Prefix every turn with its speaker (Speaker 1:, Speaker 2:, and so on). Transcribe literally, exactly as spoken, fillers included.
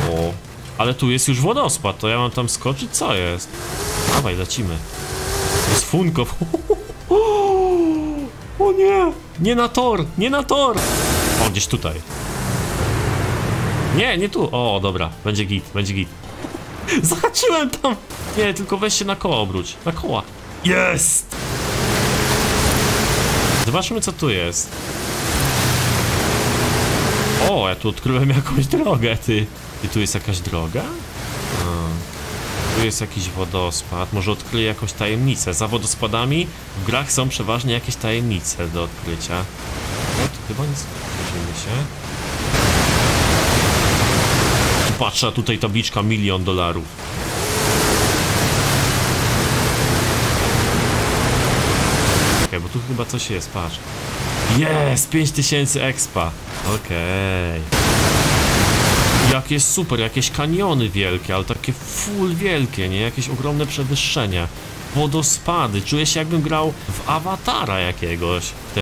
Speaker 1: O, ale tu jest już wodospad, to ja mam tam skoczyć? Co jest? Dawaj, lecimy. Jest Funko. O nie! Nie na tor! Nie na tor! O, gdzieś tutaj. Nie, nie tu. O, dobra. Będzie git, będzie git. Zahaczyłem tam! Nie, tylko weź się na koła obróć. Na koła. Jest! Zobaczmy, co tu jest. O, ja tu odkryłem jakąś drogę, ty. I tu jest jakaś droga? A, tu jest jakiś wodospad. Może odkryję jakąś tajemnicę. Za wodospadami w grach są przeważnie jakieś tajemnice do odkrycia. O, tu chyba nic. Zbliżymy się. Tu patrzę, tutaj tabliczka milion dolarów. Okej, bo tu chyba coś jest, patrz. Jest! pięć tysięcy expa. Okej. Jak jest super, jakieś kaniony wielkie, ale takie full wielkie, nie? Jakieś ogromne przewyższenia. Wodospady. Czuję się, jakbym grał w awatara jakiegoś.